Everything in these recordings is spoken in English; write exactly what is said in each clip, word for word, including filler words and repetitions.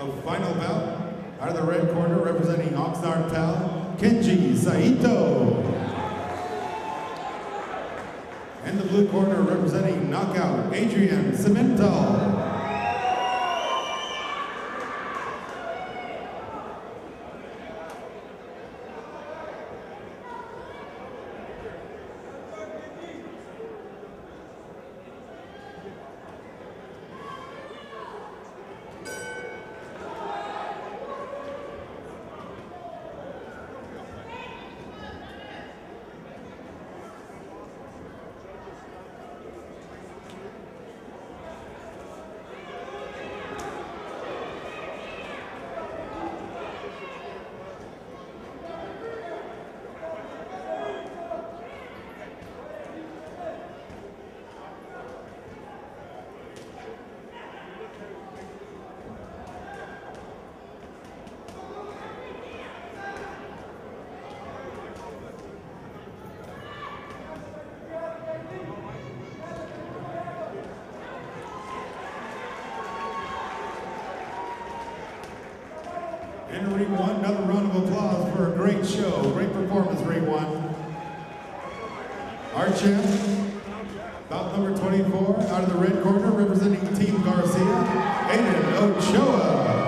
of final bout, out of the red corner representing Oxnard P A L, Kenji, Saito. And the blue corner representing Knockout, Adrian, Simental. And ring one, another round of applause for a great show, great performance, ring one. Our champ, bout number twenty-four, out of the red corner, representing Team Garcia, Adrian Ochoa.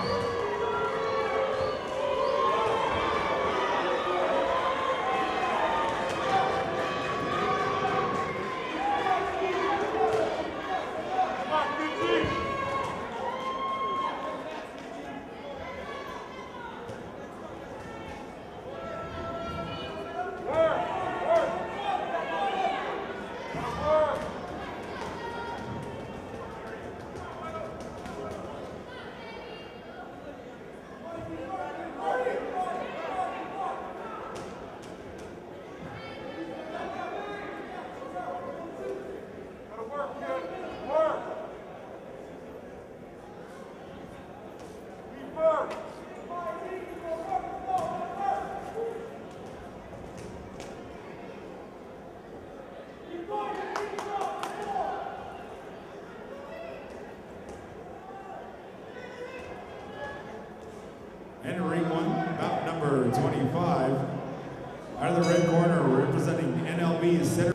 And ring one, bout number twenty-five, out of the red corner, representing N L B center.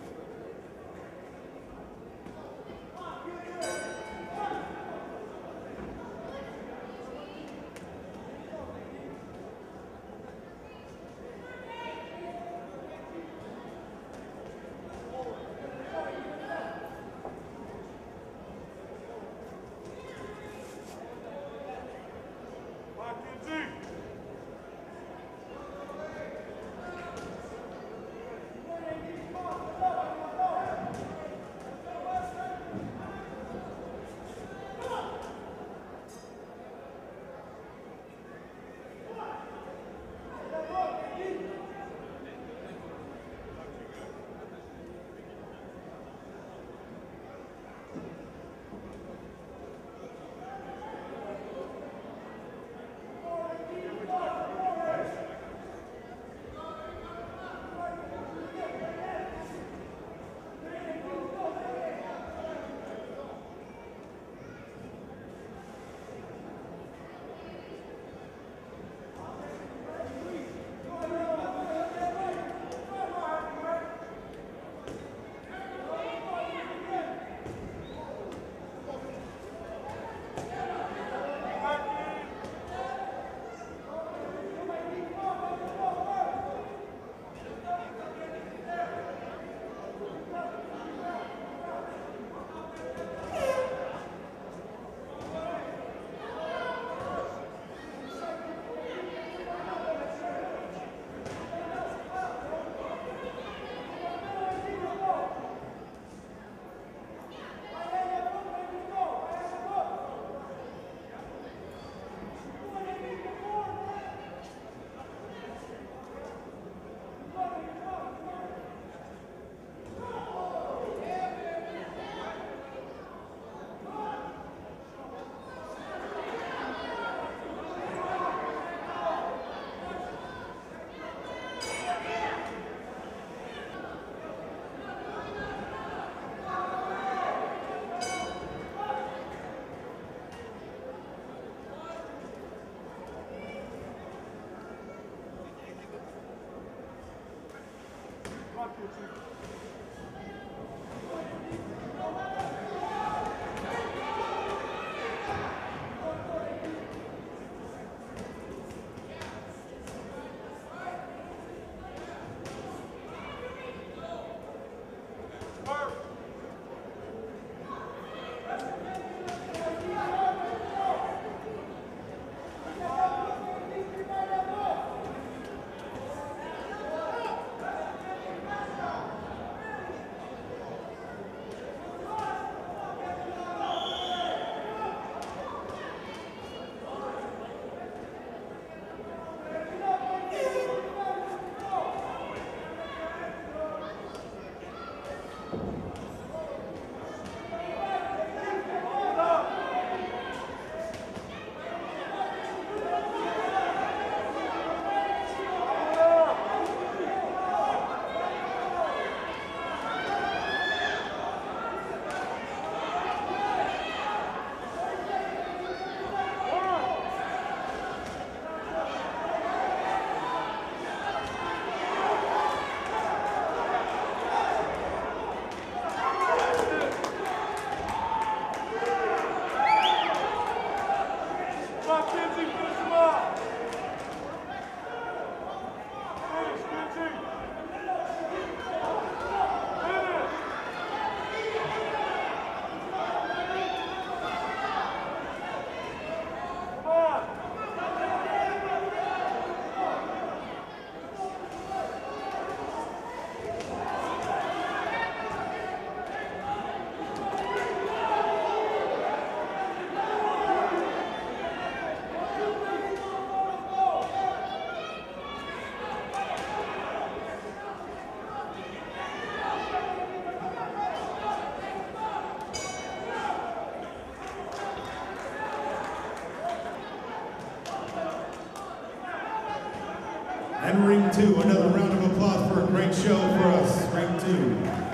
And ring two, another round of applause for a great show for us, ring two.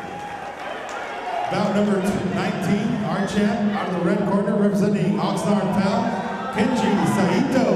Bout number nineteen, our champ, out of the red corner, representing Oxnard P A L, Kenji Saito.